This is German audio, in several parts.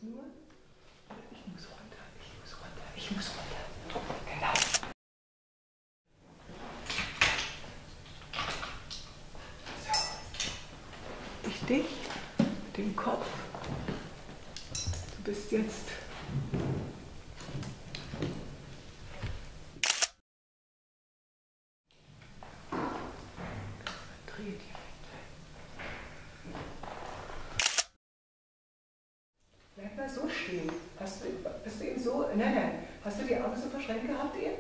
jetzt nur. Ich muss runter, ich muss runter, ich muss runter. Genau. So. Ich dich, den Kopf. Du bist jetzt. Dreh direkt. Bleib mal so stehen. Bist du eben so? Nein. Hast du die Arme so verschränkt gehabt eben?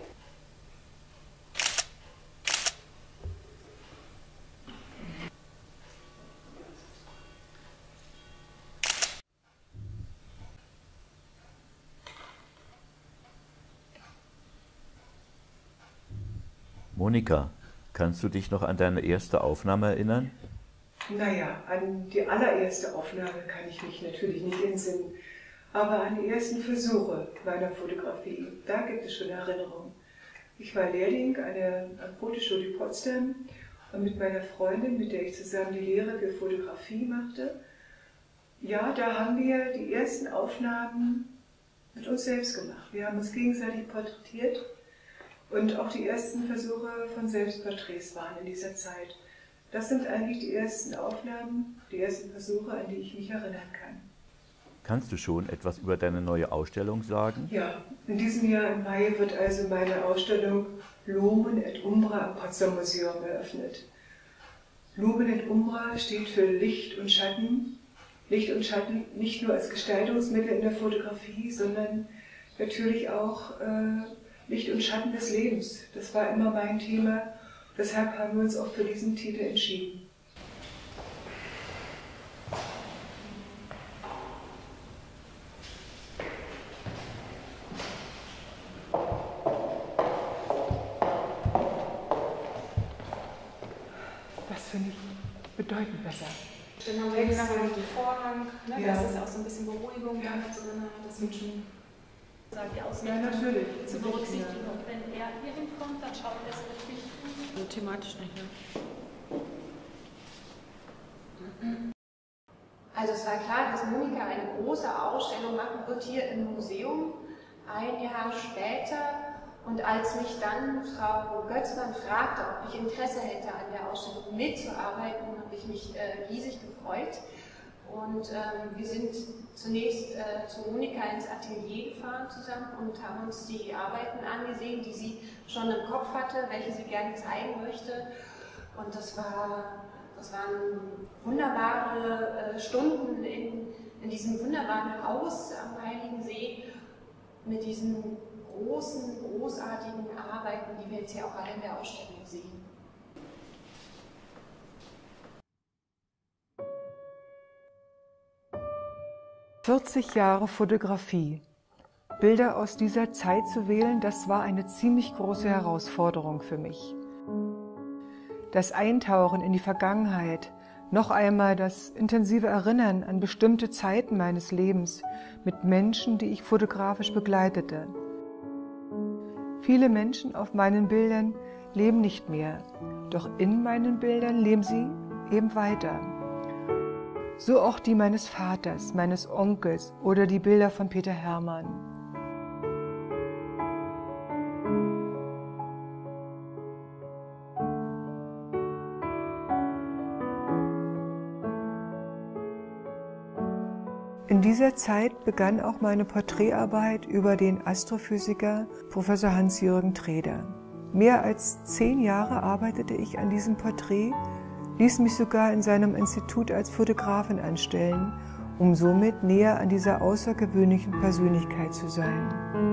Monika, kannst du dich noch an deine erste Aufnahme erinnern? Naja, an die allererste Aufnahme kann ich mich natürlich nicht entsinnen. Aber an die ersten Versuche meiner Fotografie, da gibt es schon Erinnerungen. Ich war Lehrling am Fotostudio Potsdam und mit meiner Freundin, mit der ich zusammen die Lehre für Fotografie machte, ja, da haben wir die ersten Aufnahmen mit uns selbst gemacht. Wir haben uns gegenseitig porträtiert und auch die ersten Versuche von Selbstporträts waren in dieser Zeit. Das sind eigentlich die ersten Aufnahmen, die ersten Versuche, an die ich mich erinnern kann. Kannst du schon etwas über deine neue Ausstellung sagen? Ja, in diesem Jahr im Mai wird also meine Ausstellung Lumen et Umbra im Potsdam Museum eröffnet. Lumen et Umbra steht für Licht und Schatten. Licht und Schatten nicht nur als Gestaltungsmittel in der Fotografie, sondern natürlich auch Licht und Schatten des Lebens. Das war immer mein Thema. Deshalb haben wir uns auch für diesen Titel entschieden. Das finde ich bedeutend besser. Dann haben wir jetzt den Vorhang, ne? Ja. Das ist auch so ein bisschen Beruhigung da drin, das wird schon Die Ausrichtung natürlich. zu berücksichtigen. Und wenn er hier hinkommt, dann schaut er es richtig. also thematisch nicht, ne? Also es war klar, dass Monika eine große Ausstellung machen wird hier im Museum, ein Jahr später. Und als mich dann Frau Götzmann fragte, ob ich Interesse hätte, an der Ausstellung mitzuarbeiten, habe ich mich riesig gefreut. Und wir sind zunächst zu Monika ins Atelier gefahren zusammen und haben uns die Arbeiten angesehen, die sie schon im Kopf hatte, welche sie gerne zeigen möchte. Und das waren wunderbare Stunden in diesem wunderbaren Haus am Heiligen See mit diesen großen, großartigen Arbeiten, die wir jetzt hier auch alle in der Ausstellung sehen. »40 Jahre Fotografie. Bilder aus dieser Zeit zu wählen, das war eine ziemlich große Herausforderung für mich. Das Eintauchen in die Vergangenheit, noch einmal das intensive Erinnern an bestimmte Zeiten meines Lebens mit Menschen, die ich fotografisch begleitete. Viele Menschen auf meinen Bildern leben nicht mehr, doch in meinen Bildern leben sie eben weiter. So auch die meines Vaters, meines Onkels oder die Bilder von Peter Hermann. In dieser Zeit begann auch meine Porträtarbeit über den Astrophysiker Professor Hans-Jürgen Treder. Mehr als 10 Jahre arbeitete ich an diesem Porträt, ließ mich sogar in seinem Institut als Fotografin anstellen, um somit näher an dieser außergewöhnlichen Persönlichkeit zu sein.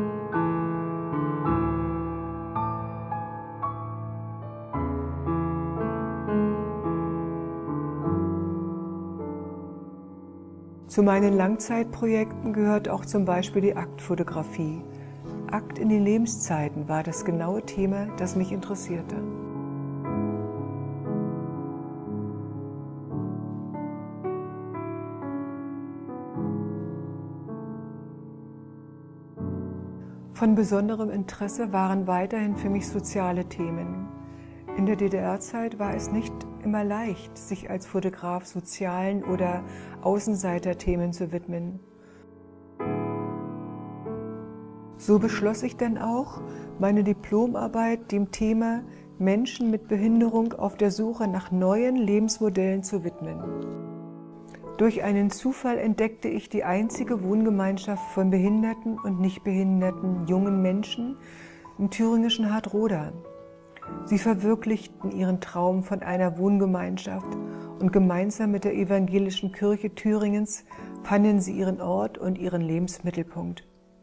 Zu meinen Langzeitprojekten gehört auch zum Beispiel die Aktfotografie. Akt in den Lebenszeiten war das genaue Thema, das mich interessierte. Von besonderem Interesse waren weiterhin für mich soziale Themen. In der DDR-Zeit war es nicht immer leicht, sich als Fotograf sozialen oder Außenseiterthemen zu widmen. So beschloss ich dann auch, meine Diplomarbeit dem Thema Menschen mit Behinderung auf der Suche nach neuen Lebensmodellen zu widmen. Durch einen Zufall entdeckte ich die einzige Wohngemeinschaft von behinderten und nicht behinderten jungen Menschen im thüringischen Hartroda. Sie verwirklichten ihren Traum von einer Wohngemeinschaft und gemeinsam mit der Evangelischen Kirche Thüringens fanden sie ihren Ort und ihren Lebensmittelpunkt.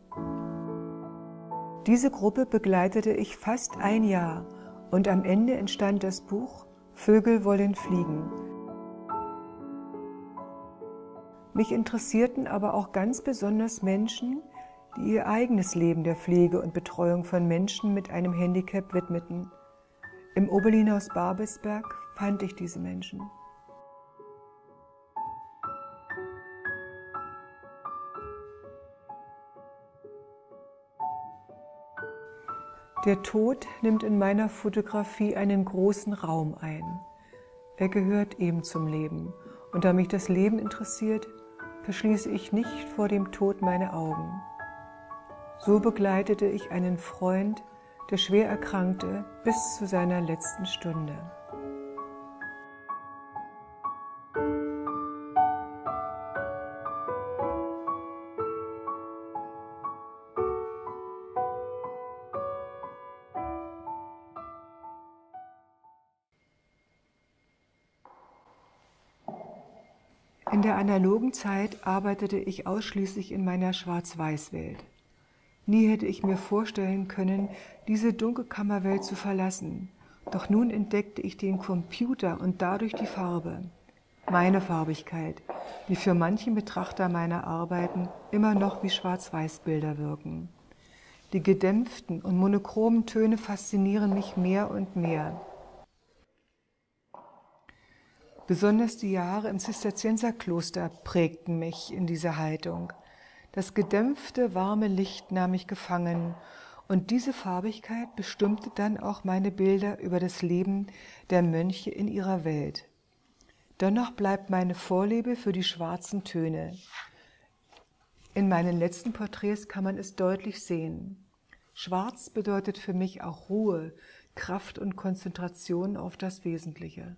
Diese Gruppe begleitete ich fast ein Jahr und am Ende entstand das Buch Vögel wollen fliegen. Mich interessierten aber auch ganz besonders Menschen, die ihr eigenes Leben der Pflege und Betreuung von Menschen mit einem Handicap widmeten. Im Oberlin-Haus Babelsberg fand ich diese Menschen. Der Tod nimmt in meiner Fotografie einen großen Raum ein. Er gehört eben zum Leben. Und da mich das Leben interessiert, verschließe ich nicht vor dem Tod meine Augen. So begleitete ich einen Freund, der schwer erkrankte, bis zu seiner letzten Stunde. In der analogen Zeit arbeitete ich ausschließlich in meiner Schwarz-Weiß-Welt. Nie hätte ich mir vorstellen können, diese Dunkelkammerwelt zu verlassen. Doch nun entdeckte ich den Computer und dadurch die Farbe. Meine Farbigkeit, die für manchen Betrachter meiner Arbeiten immer noch wie Schwarz-Weiß-Bilder wirken. Die gedämpften und monochromen Töne faszinieren mich mehr und mehr. Besonders die Jahre im Zisterzienserkloster prägten mich in dieser Haltung. Das gedämpfte, warme Licht nahm mich gefangen und diese Farbigkeit bestimmte dann auch meine Bilder über das Leben der Mönche in ihrer Welt. Dennoch bleibt meine Vorliebe für die schwarzen Töne. In meinen letzten Porträts kann man es deutlich sehen. Schwarz bedeutet für mich auch Ruhe, Kraft und Konzentration auf das Wesentliche.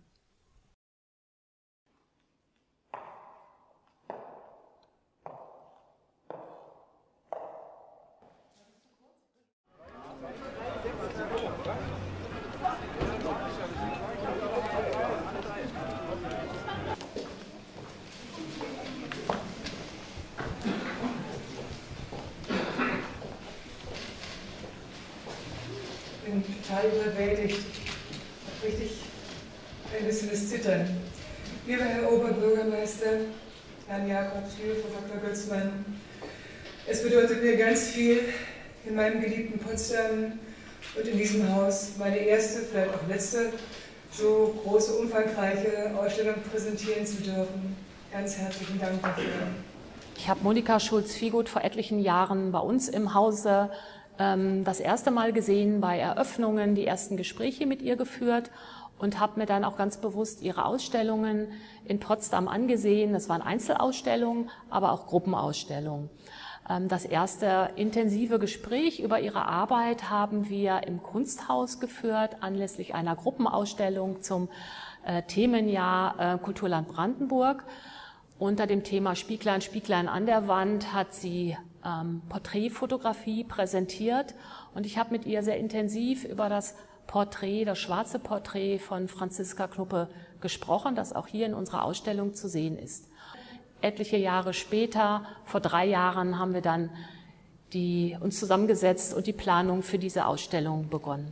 Ich bin total überwältigt, richtig ein bisschen das Zittern. Lieber Herr Oberbürgermeister, Herrn Jakobs, liebe Frau Dr. Götzmann, es bedeutet mir ganz viel, in meinem geliebten Potsdam und in diesem Haus meine erste, vielleicht auch letzte, so große, umfangreiche Ausstellung präsentieren zu dürfen. Ganz herzlichen Dank dafür. Ich habe Monika Schulz-Viehgut vor etlichen Jahren bei uns im Hause das erste Mal gesehen, bei Eröffnungen, die ersten Gespräche mit ihr geführt und habe mir dann auch ganz bewusst ihre Ausstellungen in Potsdam angesehen. Das waren Einzelausstellungen, aber auch Gruppenausstellungen. Das erste intensive Gespräch über ihre Arbeit haben wir im Kunsthaus geführt, anlässlich einer Gruppenausstellung zum Themenjahr Kulturland Brandenburg. Unter dem Thema Spieglein, Spieglein an der Wand hat sie Porträtfotografie präsentiert und ich habe mit ihr sehr intensiv über das Porträt, das schwarze Porträt von Franziska Knuppe gesprochen, das auch hier in unserer Ausstellung zu sehen ist. Etliche Jahre später, vor 3 Jahren, haben wir dann uns zusammengesetzt und die Planung für diese Ausstellung begonnen.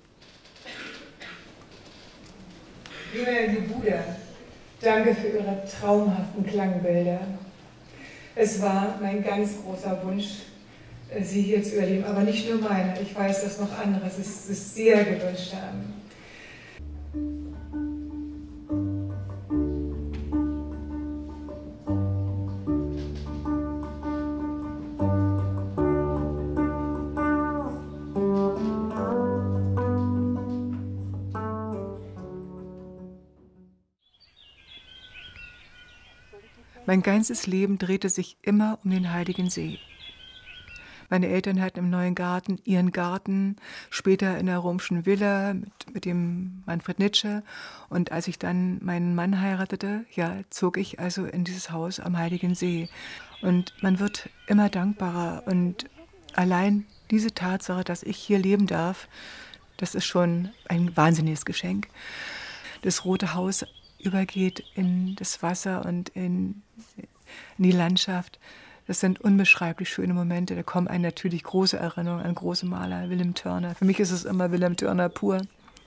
Lieber Herr Buda, danke für Ihre traumhaften Klangbilder. Es war mein ganz großer Wunsch, Sie hier zu erleben, aber nicht nur meiner. Ich weiß, dass noch andere es sehr gewünscht haben. Mein ganzes Leben drehte sich immer um den Heiligen See. Meine Eltern hatten im neuen Garten ihren Garten, später in der Romschen Villa mit dem Manfred Nitsche. Und als ich dann meinen Mann heiratete, ja, zog ich also in dieses Haus am Heiligen See. Und man wird immer dankbarer. Und allein diese Tatsache, dass ich hier leben darf, das ist schon ein wahnsinniges Geschenk. Das Rote Haus übergeht in das Wasser und in die Landschaft. Das sind unbeschreiblich schöne Momente. Da kommen einem natürlich große Erinnerungen an große Maler, Wilhelm Turner. Für mich ist es immer Wilhelm Turner pur.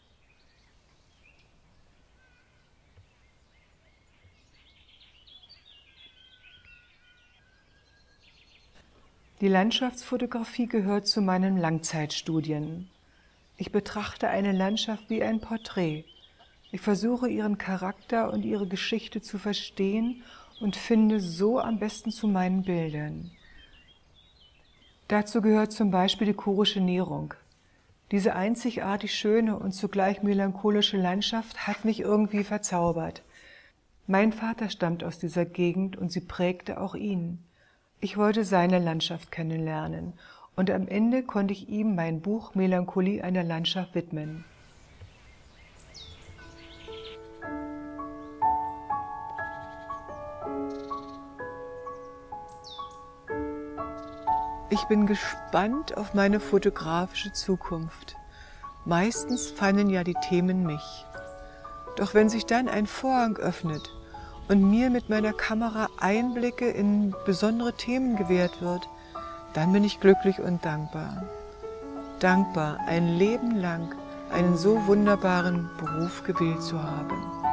Die Landschaftsfotografie gehört zu meinen Langzeitstudien. Ich betrachte eine Landschaft wie ein Porträt. Ich versuche, ihren Charakter und ihre Geschichte zu verstehen und finde so am besten zu meinen Bildern. Dazu gehört zum Beispiel die chorische Nährung. Diese einzigartig schöne und zugleich melancholische Landschaft hat mich irgendwie verzaubert. Mein Vater stammt aus dieser Gegend und sie prägte auch ihn. Ich wollte seine Landschaft kennenlernen und am Ende konnte ich ihm mein Buch Melancholie einer Landschaft widmen. Ich bin gespannt auf meine fotografische Zukunft. Meistens fallen ja die Themen mich. Doch wenn sich dann ein Vorhang öffnet und mir mit meiner Kamera Einblicke in besondere Themen gewährt wird, dann bin ich glücklich und dankbar. Dankbar, ein Leben lang einen so wunderbaren Beruf gewählt zu haben.